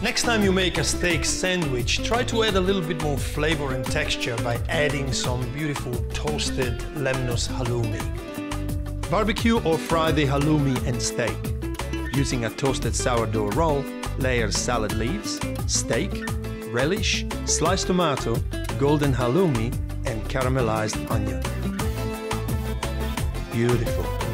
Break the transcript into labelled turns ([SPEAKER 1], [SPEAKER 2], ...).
[SPEAKER 1] Next time you make a steak sandwich, try to add a little bit more flavor and texture by adding some beautiful toasted Lemnos Haloumi. Barbecue or fry the halloumi and steak. Using a toasted sourdough roll, layer salad leaves, steak, relish, sliced tomato, golden halloumi and caramelized onion. Beautiful.